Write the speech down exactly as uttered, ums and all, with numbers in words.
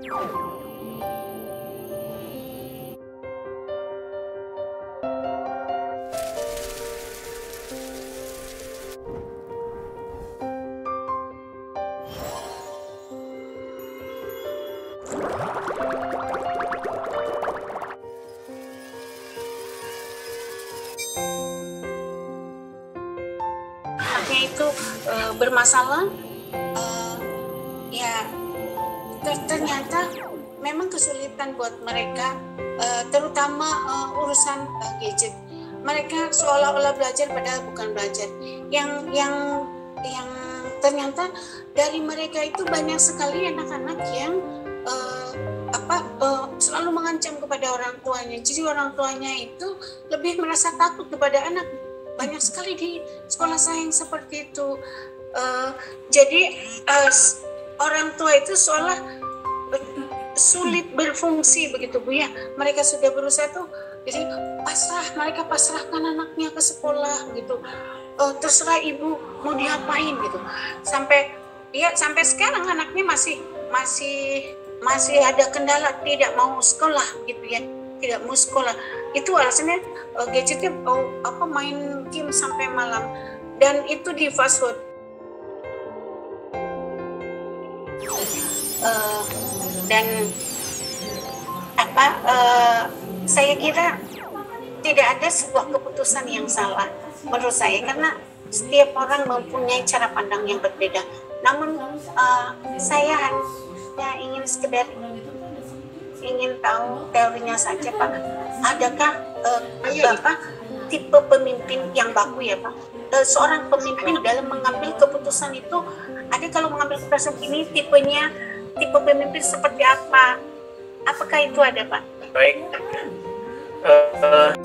Anaknya itu e, bermasalah, e, ya ter- ternyata memang kesulitan buat mereka, e, terutama e, urusan e, gadget. Mereka seolah-olah belajar padahal bukan belajar. Yang yang yang ternyata dari mereka itu banyak sekali anak-anak yang e, apa e, selalu mengancam kepada orang tuanya. Jadi orang tuanya itu lebih merasa takut kepada anak. Banyak sekali di sekolah saya yang seperti itu. Uh, jadi uh, orang tua itu seolah uh, sulit berfungsi begitu Bu ya. Mereka sudah berusaha tuh, jadi pasrah, mereka pasrahkan anaknya ke sekolah gitu. Uh, terserah ibu mau diapain gitu. Sampai ya sampai sekarang anaknya masih masih masih ada kendala, tidak mau sekolah gitu ya. Tidak mau sekolah. Itu alasannya uh, gadgetnya uh, apa main game sampai malam, dan itu di fast food. Uh, dan apa uh, saya kira tidak ada sebuah keputusan yang salah menurut saya, karena setiap orang mempunyai cara pandang yang berbeda. Namun uh, saya hanya ingin sekedar ingin tahu teorinya saja Pak. Adakah uh, Bapak tipe pemimpin yang baku ya Pak? Uh, seorang pemimpin dalam mengambil keputusan itu, ada kalau mengambil keputusan ini tipenya, tipe pemimpin seperti apa? Apakah itu ada Pak? Baik. Uh, uh,